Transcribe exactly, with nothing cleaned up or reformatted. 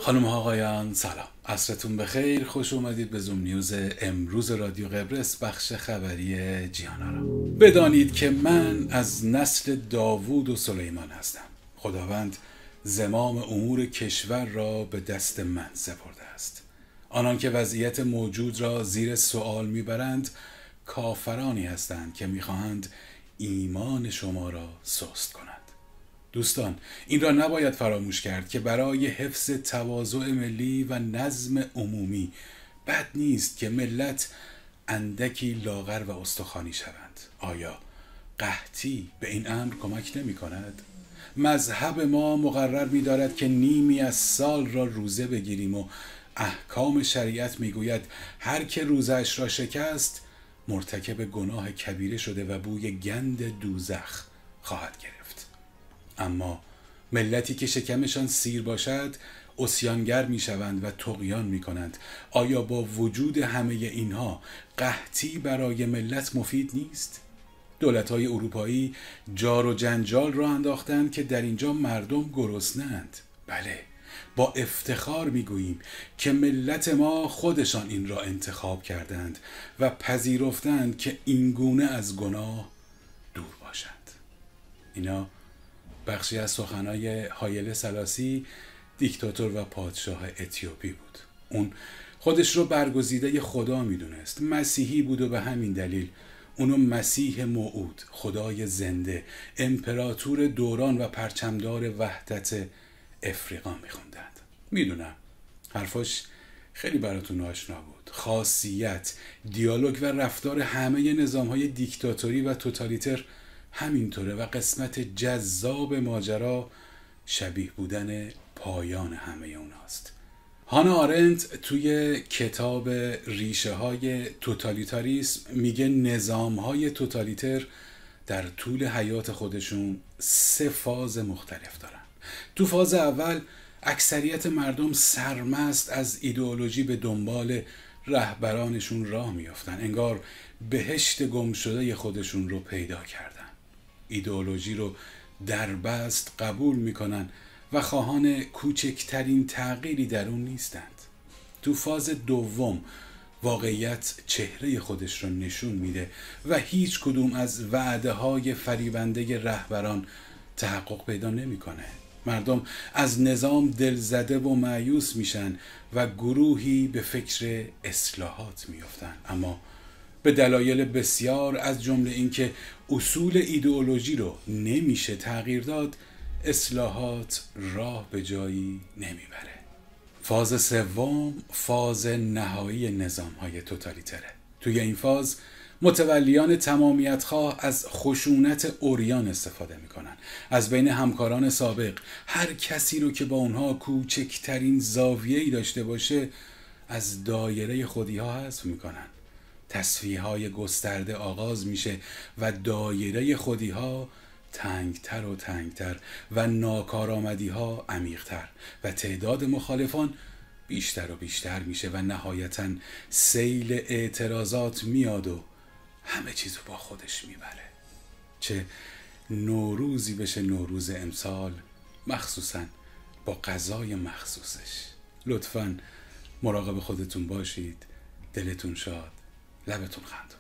خانم ها آقایان سلام، عصرتون بخیر. خوش اومدید به زوم نیوز امروز رادیو قبرس، بخش خبری جیانارا. بدانید که من از نسل داوود و سلیمان هستم. خداوند زمام امور کشور را به دست من سپرده است. آنان که وضعیت موجود را زیر سؤال میبرند کافرانی هستند که میخواهند ایمان شما را سست کنند. دوستان، این را نباید فراموش کرد که برای حفظ تواضع ملی و نظم عمومی بد نیست که ملت اندکی لاغر و استخوانی شوند. آیا قحطی به این امر کمک نمی کند؟ مذهب ما مقرر می دارد که نیمی از سال را روزه بگیریم و احکام شریعت می گوید هر که روزش را شکست مرتکب گناه کبیره شده و بوی گند دوزخ خواهد گرفت. اما ملتی که شکمشان سیر باشد عصیانگر می شوند و طغیان می کنند. آیا با وجود همه اینها قحطی برای ملت مفید نیست؟ دولت‌های اروپایی جار و جنجال را انداختند که در اینجا مردم گرسنه‌اند. بله، با افتخار میگوییم که ملت ما خودشان این را انتخاب کردند و پذیرفتند که این گونه از گناه دور باشند. اینا بخشی از سخنهای هایله سلاسی، دیکتاتور و پادشاه اتیوپی بود. اون خودش رو برگزیده خدا میدونست، مسیحی بود و به همین دلیل اونو مسیح موعود، خدای زنده، امپراتور دوران و پرچمدار وحدت افریقا میخوندند. میدونم حرفاش خیلی براتون آشنا بود. خاصیت، دیالوگ و رفتار همه نظامهای دیکتاتوری و توتالیتر همینطوره و قسمت جذاب ماجرا شبیه بودن پایان همه اوناست. هانا آرنت توی کتاب ریشه های توتالیتاریسم میگه نظام های توتالیتر در طول حیات خودشون سه فاز مختلف دارن. تو فاز اول اکثریت مردم سرمست از ایدئولوژی به دنبال رهبرانشون راه میافتن، انگار بهشت گم شده خودشون رو پیدا کردن. ایدئولوژی رو دربست قبول میکنن و خواهان کوچکترین تغییری در اون نیستند. تو فاز دوم واقعیت چهره خودش رو نشون میده و هیچ کدوم از وعده های فریبنده رهبران تحقق پیدا نمیکنه. مردم از نظام دلزده و مایوس میشن و گروهی به فکر اصلاحات میافتن، اما به دلایل بسیار از جمله اینکه اصول ایدئولوژی رو نمیشه تغییر داد، اصلاحات راه به جایی نمیبره. فاز سوم فاز نهایی نظام‌های توتالیتره. توی این فاز متولیان تمامیت خواه از خشونت عریان استفاده میکنن. از بین همکاران سابق هر کسی رو که با اونها کوچکترین زاویه‌ای داشته باشه از دایره خودی‌ها حذف میکنن. تصفیه‌های گسترده آغاز میشه و دایره خودی‌ها تنگتر و تنگتر و ناکارآمدی‌ها عمیق‌تر و تعداد مخالفان بیشتر و بیشتر میشه و نهایتاً سیل اعتراضات میاد و همه چیزو با خودش میبره. چه نوروزی بشه نوروز امسال، مخصوصاً با غذای مخصوصش. لطفاً مراقب خودتون باشید، دلتون شاد، لبتون خندون.